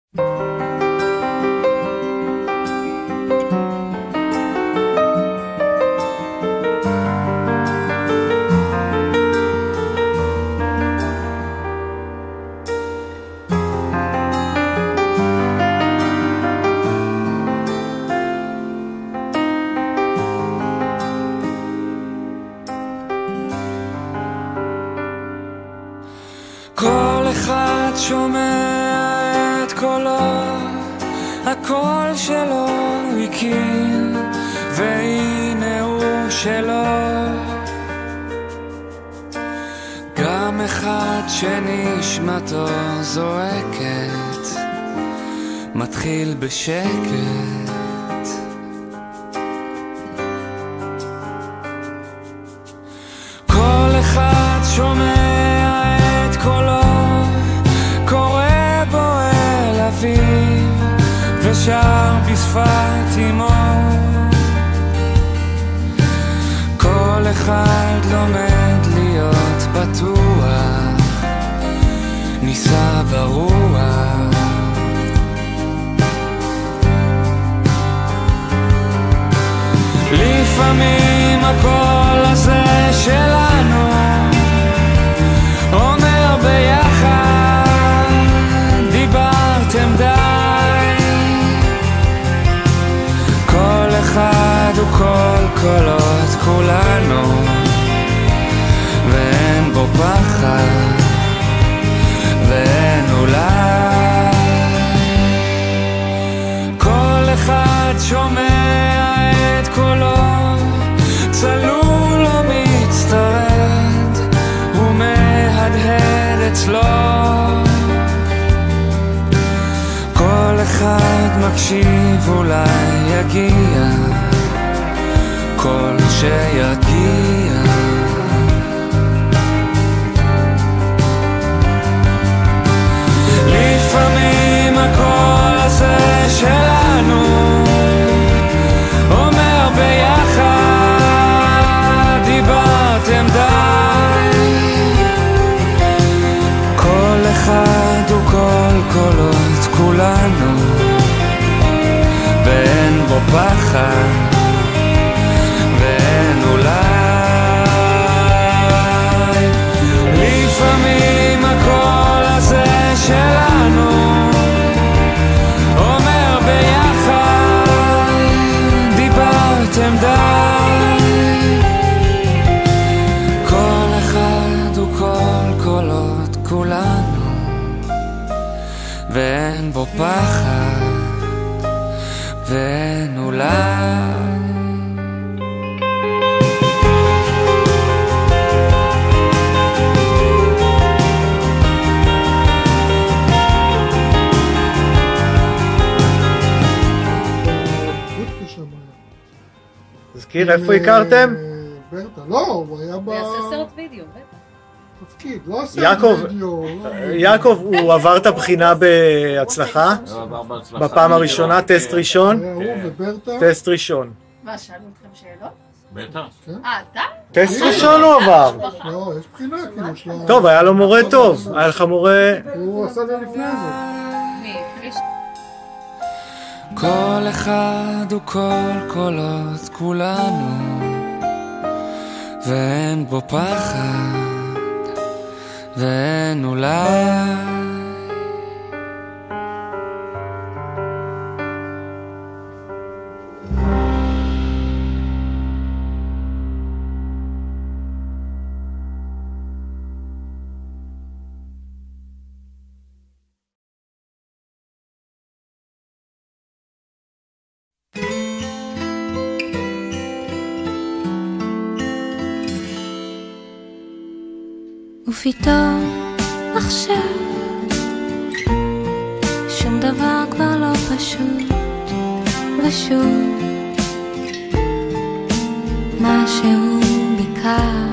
כל אחד שומע את קולו, הקול שלו הקים, והנה הוא שלו. גם אחד שנשמתו זועקת, מתחיל בשקט. כל אחד שומע קולו, קורא בו אל אביו, ושר בשפת אמו. כל אחד לומד להיות בטוח, ניסה ברוח. לפעמים הקול הזה שלנו אומר ביחד, דיברתם די. כל אחד הוא כל קולות כולנו, ואין בו פחד ואין אולי. כל אחד שומע את קולו, צלול או מצטרד, הוא מהדהד אצלו. כל אחד מקשיב, אולי יגיע קול שיגיע. לפעמים הקול הזה שלנו אומר ביחד, דיברתם די. כל אחד הוא כל קולות כולנו, ואין בו פחד ואין אולי. לפעמים הקול הזה שלנו אומר ביחד, דיברתם די. כל אחד הוא כל קולות כולנו, ואין בו פחד ואין אולי. תזכיר, איפה הכרתם? ברטה, לא, הוא היה ב... יעשה סרט וידאו, בטח. תפקיד, לא סרט וידאו. יעקב, הוא עבר את הבחינה בהצלחה? בפעם הראשונה, טסט ראשון? הוא וברטה. טסט ראשון. מה, שאלו אתכם שאלות? בטח. אתה? טסט ראשון הוא עבר. לא, יש בחינה כאילו שלה. טוב, היה לו מורה טוב. היה לך מורה... הוא עשה לי לפני זה. מי? פריש? כל אחד הוא כל קולות כולנו, ואין בו פחד ואין אולי. ופתאום עכשיו שום דבר כבר לא פשוט, ושוב משהו ביקר.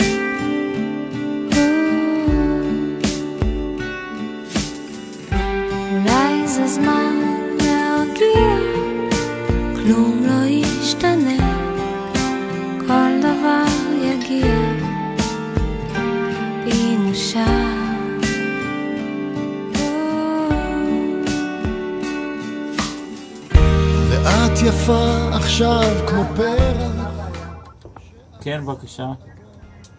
אולי זה זמן להרגיע, כלום לא ישתנה, כל דבר יגיע. יפה עכשיו כמו פרח. כן, בבקשה.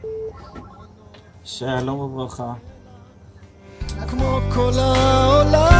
שלום וברכה. כמו כל העולם